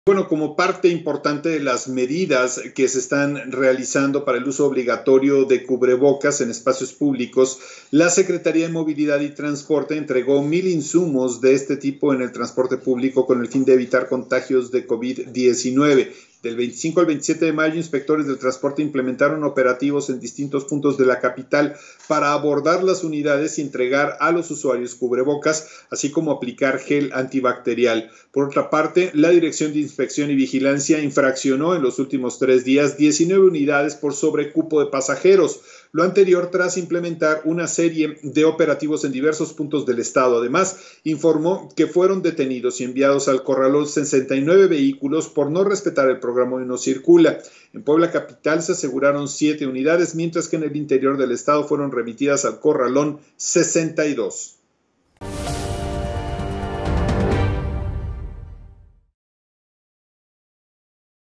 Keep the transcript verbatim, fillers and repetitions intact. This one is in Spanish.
Bueno, como parte importante de las medidas que se están realizando para el uso obligatorio de cubrebocas en espacios públicos, la Secretaría de Movilidad y Transporte entregó mil insumos de este tipo en el transporte público con el fin de evitar contagios de COVID diecinueve. Del veinticinco al veintisiete de mayo, inspectores del transporte implementaron operativos en distintos puntos de la capital para abordar las unidades y entregar a los usuarios cubrebocas, así como aplicar gel antibacterial. Por otra parte, la Dirección de Inspección y Vigilancia infraccionó en los últimos tres días diecinueve unidades por sobrecupo de pasajeros. Lo anterior tras implementar una serie de operativos en diversos puntos del estado. Además, informó que fueron detenidos y enviados al corralón sesenta y nueve vehículos por no respetar el programa Uno Circula. En Puebla capital se aseguraron siete unidades, mientras que en el interior del estado fueron remitidas al corralón sesenta y dos.